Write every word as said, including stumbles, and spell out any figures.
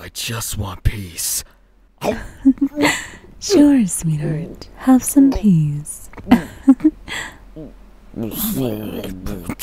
I just want peace. Sure, sweetheart. Have some peas.